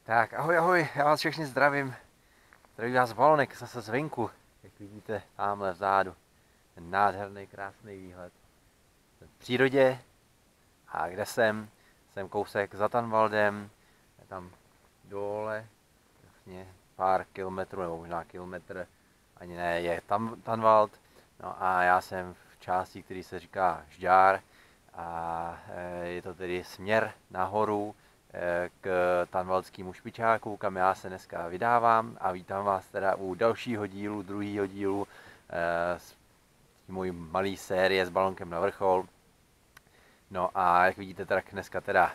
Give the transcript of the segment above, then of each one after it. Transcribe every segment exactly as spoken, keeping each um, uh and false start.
Tak ahoj, ahoj, já vás všechny zdravím. Zdraví vás Valonek zase zvenku, jak vidíte tamhle vzadu. Ten nádherný, krásný výhled. Jsem v přírodě a kde jsem? Jsem kousek za Tanvaldem, je tam dole, vlastně pár kilometrů, nebo možná kilometr, ani ne, je tam Tanvald. No a já jsem v části, který se říká Žďár a je to tedy směr nahoru k Tanvaldskému špičáku, kam já se dneska vydávám a vítám vás teda u dalšího dílu, druhého dílu z můj malý série s balonkem na vrchol. No a jak vidíte, tak dneska teda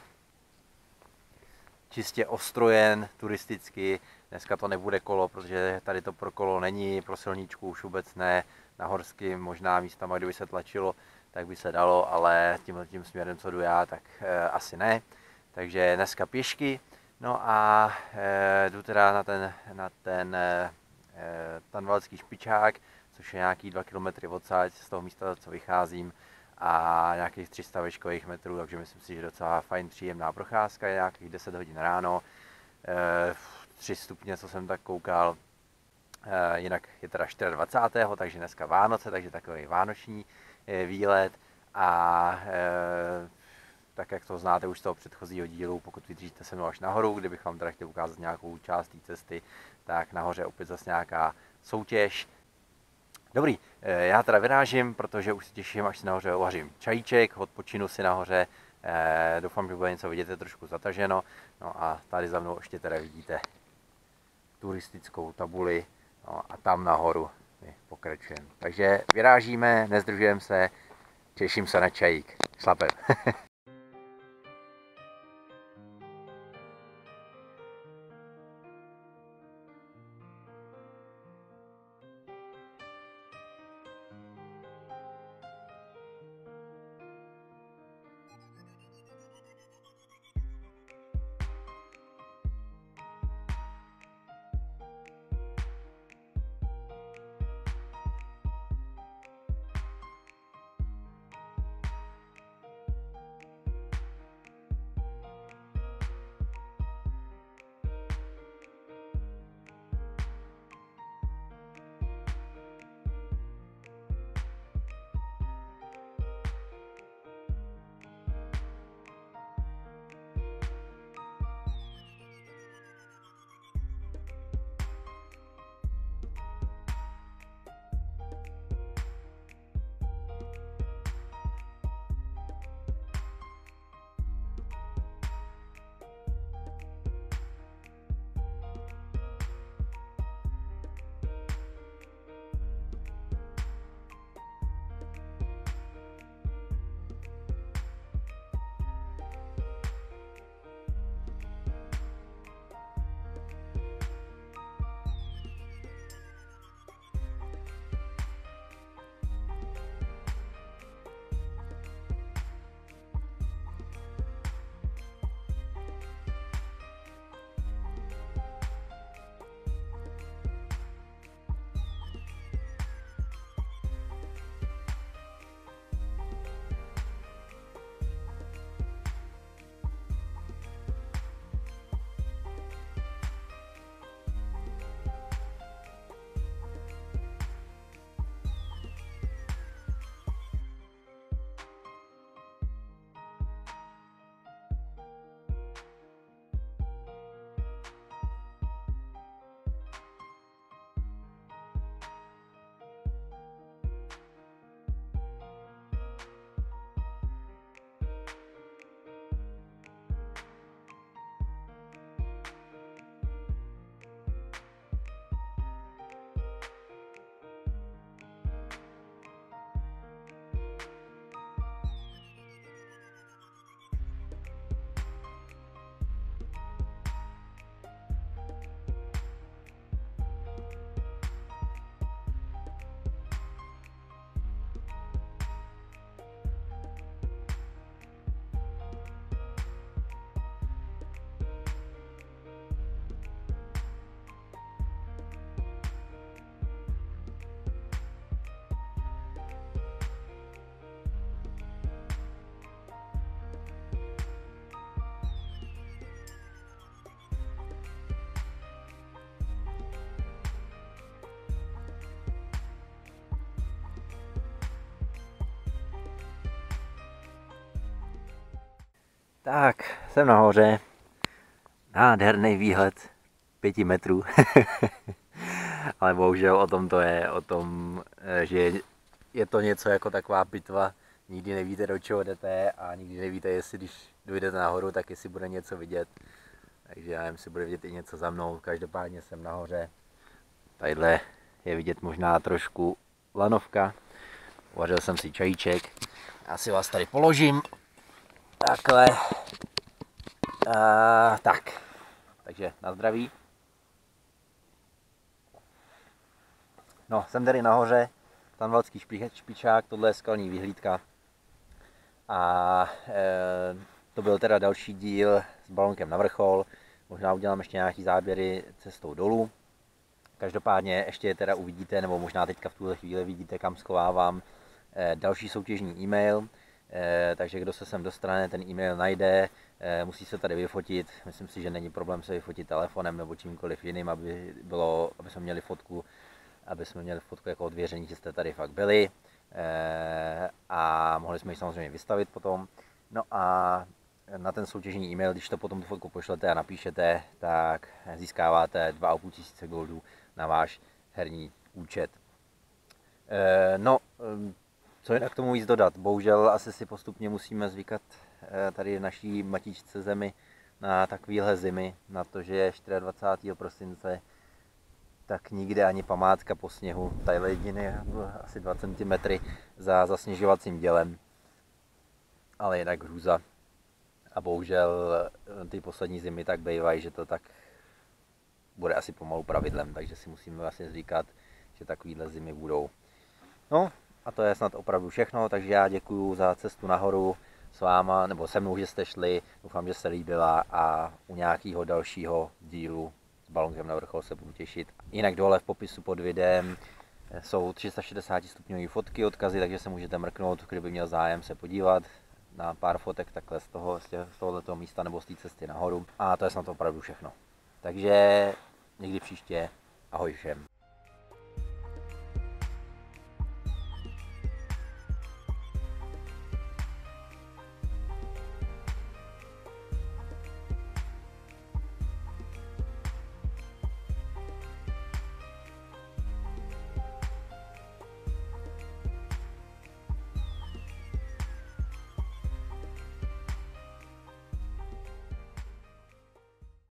čistě ostrojen turisticky. Dneska to nebude kolo, protože tady to pro kolo není, pro silničku už vůbec ne. Na horským možná místama, kdyby se tlačilo, tak by se dalo, ale tímhle tím směrem, co jdu já, tak e, asi ne. Takže dneska pěšky. No a e, jdu teda na ten, na ten e, Tanvaldský špičák, což je nějaký dva kilometry odsaď z toho místa, co vycházím, a nějakých tři sta veškových metrů, takže myslím si, že docela fajn, příjemná procházka, je nějakých deset hodin ráno, e, tři stupně, co jsem tak koukal, e, jinak je teda dvacátého čtvrtého takže dneska Vánoce, takže takový vánoční e, výlet a e, tak jak to znáte už z toho předchozího dílu, pokud vydržíte se mnou až nahoru, kdybych vám teda chtěl ukázat nějakou část té cesty, tak nahoře opět zase nějaká soutěž. Dobrý, já teda vyrážím, protože už se těším, až si nahoře uvařím čajíček, odpočinu si nahoře, e, doufám, že bude něco vidět, je trošku zataženo. No a tady za mnou ještě teda vidíte turistickou tabuli, no a tam nahoru my pokračujeme. Takže vyrážíme, nezdržujeme se, těším se na čajík. Šlapem. Tak, jsem nahoře. Nádherný výhled pěti metrů. Ale bohužel o tom to je, o tom, že je to něco jako taková bitva. Nikdy nevíte, do čeho jdete a nikdy nevíte, jestli když dojdete nahoru, tak jestli bude něco vidět. Takže já nevím, jestli bude vidět i něco za mnou. Každopádně jsem nahoře. Tadyhle je vidět možná trošku lanovka. Uvařil jsem si čajíček. Já si vás tady položím. Takhle. A, tak. Takže na zdraví. No, jsem tady nahoře. Tanvalský špičák, tohle je skalní vyhlídka. A e, to byl teda další díl s balonkem na vrchol. Možná udělám ještě nějaký záběry cestou dolů. Každopádně ještě teda uvidíte, nebo možná teďka v tuhle chvíli vidíte, kam schovávám e, další soutěžní e-mail. E, takže kdo se sem dostane, ten e-mail najde, e, musí se tady vyfotit. Myslím si, že není problém se vyfotit telefonem nebo čímkoliv jiným, aby, bylo, aby jsme měli fotku, aby jsme měli fotku jako odvěření, že jste tady fakt byli. E, a mohli jsme ji samozřejmě vystavit potom. No a na ten soutěžní e-mail, když to potom tu fotku pošlete a napíšete, tak získáváte dva a půl tisíce goldů na váš herní účet. E, no, co jinak k tomu víc dodat? Bohužel asi si postupně musíme zvykat tady v naší matičce zemi na takovéhle zimy, na to, že je dvacátého čtvrtého prosince, tak nikde ani památka po sněhu. Tadyhle jediný asi dva centimetry za zasněžovacím dělem. Ale jinak hrůza. A bohužel ty poslední zimy tak bývají, že to tak bude asi pomalu pravidlem, takže si musíme vlastně zvykat, že takovýhle zimy budou. No a to je snad opravdu všechno, takže já děkuju za cestu nahoru s váma, nebo se mnou, že jste šli, doufám, že se líbila a u nějakého dalšího dílu s balonkem na vrchol se budu těšit. Jinak dole v popisu pod videem jsou tři sta šedesát stupňové fotky, odkazy, takže se můžete mrknout, kdyby měl zájem se podívat na pár fotek takhle z, toho, z tohoto místa nebo z té cesty nahoru. A to je snad opravdu všechno. Takže někdy příště, ahoj všem.